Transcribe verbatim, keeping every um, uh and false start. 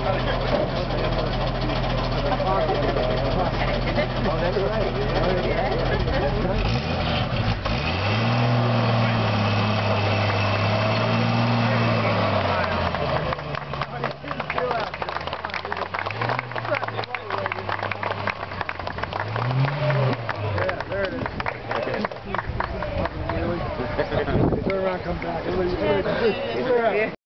that's right. Turn around, come back. Everybody, everybody, everybody.